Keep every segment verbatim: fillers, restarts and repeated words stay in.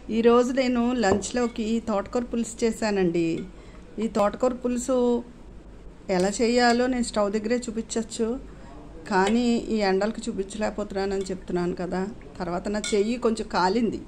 ఈరోజు నేను లంచ్లోకి తోటకూర పులుసు చేశానండి. ఈ తోటకూర పులుసు ఎలా చేయాలో నేను స్టవ్ దగ్గరే చూపించవచ్చు, కానీ ఈ ఎండలకు చూపించలేకపోతున్నానని చెప్తున్నాను కదా. తర్వాత నా చెయ్యి కొంచెం కాలింది,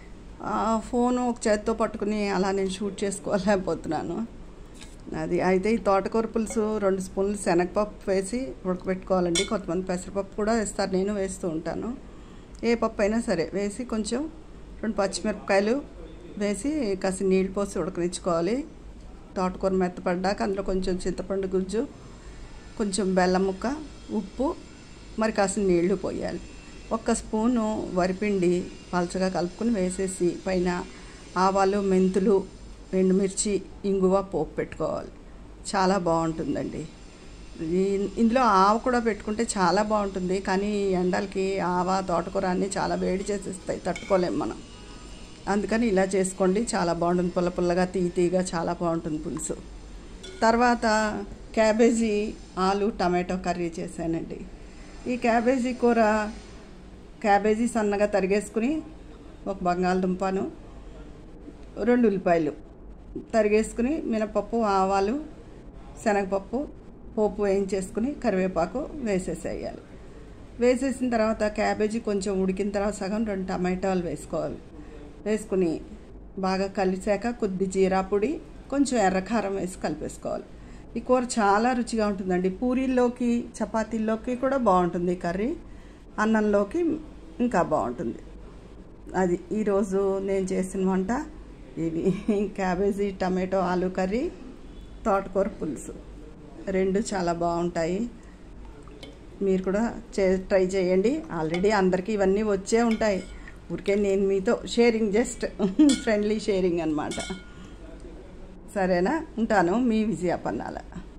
ఫోను ఒక చేత్తో పట్టుకుని అలా నేను షూట్ చేసుకోలేకపోతున్నాను. అది అయితే ఈ తోటకూర పులుసు రెండు స్పూన్లు శనగపప్పు వేసి ఉడకబెట్టుకోవాలండి. కొంతమంది పెసరపప్పు కూడా వేస్తారు, నేను వేస్తూ ఉంటాను. ఏ పప్పు అయినా సరే వేసి కొంచెం రెండు పచ్చిమిరపకాయలు వేసి కాసి నీళ్ళు పోసి ఉడకనిచ్చుకోవాలి. తోటకూర మెత్తపడ్డాక అందులో కొంచెం చింతపండు గుజ్జు, కొంచెం బెల్లం ముక్క, ఉప్పు, మరి కాసిన నీళ్లు పోయాలి. ఒక్క స్పూను వరిపిండి పలచగా కలుపుకొని వేసేసి పైన ఆవాలు, మెంతులు, ఎండుమిర్చి, ఇంగువ పోపు పెట్టుకోవాలి. చాలా బాగుంటుందండి. ఇందులో ఆవ కూడా పెట్టుకుంటే చాలా బాగుంటుంది, కానీ ఎండలకి ఆవ, తోటకూర అన్నీ చాలా వేడి చేసేస్తాయి, తట్టుకోలేము మనం. అందుకని ఇలా చేసుకోండి, చాలా బాగుంటుంది. పుల్ల పుల్లగా, తీ తీగా చాలా బాగుంటుంది పులుసు. తర్వాత క్యాబేజీ, ఆలు, టమాటో కర్రీ చేశానండి. ఈ క్యాబేజీ కూర క్యాబేజీ సన్నగా తరిగేసుకుని ఒక బంగాళదుంపను, రెండు ఉల్లిపాయలు తరిగేసుకుని మినపప్పు, ఆవాలు, శనగపప్పు పోపు వేయించేసుకుని కరివేపాకు వేసేసేయాలి. వేసేసిన తర్వాత క్యాబేజీ కొంచెం ఉడికిన తర్వాత సగం రెండు టమాటాలు వేసుకోవాలి. వేసుకుని బాగా కలిసాక కొద్ది జీరా పొడి, కొంచెం ఎర్రకారం వేసి కలిపేసుకోవాలి. ఈ కూర చాలా రుచిగా ఉంటుందండి. పూరీల్లోకి, చపాతీల్లోకి కూడా బాగుంటుంది కర్రీ, అన్నంలోకి ఇంకా బాగుంటుంది. అది ఈరోజు నేను చేసిన వంట ఇవి. క్యాబేజీ, టమాటో, ఆలు కర్రీ, తోటకూర పులుసు రెండు చాలా బాగుంటాయి. మీరు కూడా చే ట్రై చేయండి. ఆల్రెడీ అందరికీ ఇవన్నీ వచ్చే ఉంటాయి, ఊరికే నేను మీతో షేరింగ్, జస్ట్ ఫ్రెండ్లీ షేరింగ్ అన్నమాట. సరేనా, ఉంటాను. మీ విజయ పన్నాల.